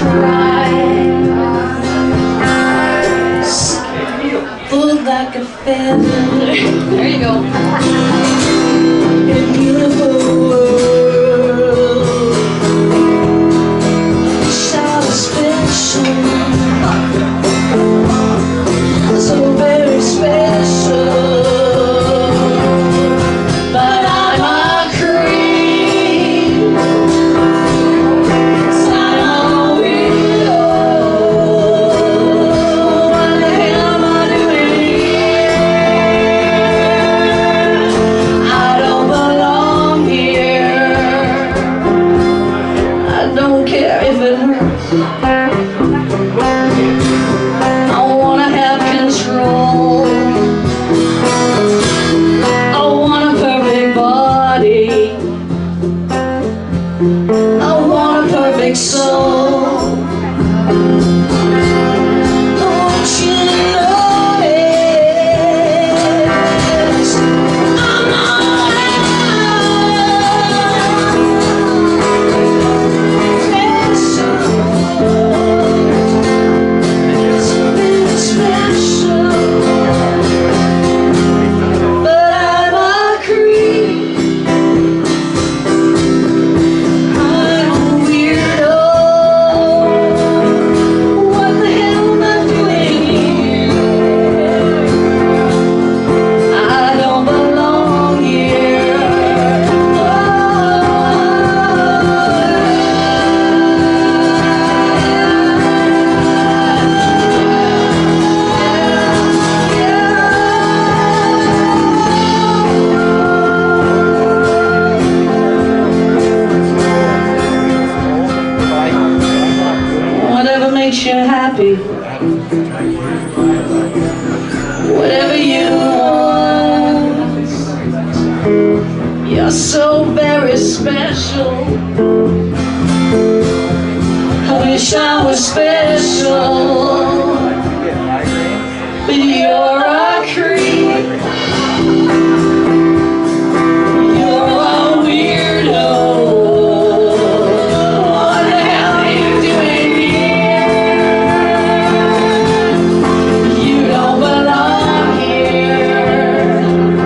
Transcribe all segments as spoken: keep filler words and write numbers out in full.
cry, full like a feather. There you go. In a beautiful world, wish I was special, so very special. But I'm a creep, 'cause I'm a weirdo. What the hell am I doing here? I don't belong here. I don't care if it hurts. I wanna have control. I want a perfect body. I want a perfect soul. Don't you notice I'm not special, but I'm a creep. I'm a weirdo. What the hell am I doing here? I don't belong here. Whatever makes you happy, whatever you want. You're so very special. I wish I was special, but you're a creep. You're a weirdo. What the hell are you doing here? You don't belong here.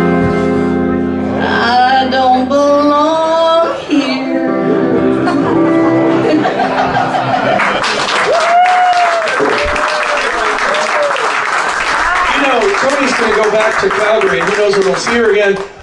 I don't belong here. You know, Toni's going to go back to Calgary, and who knows when we'll see her again.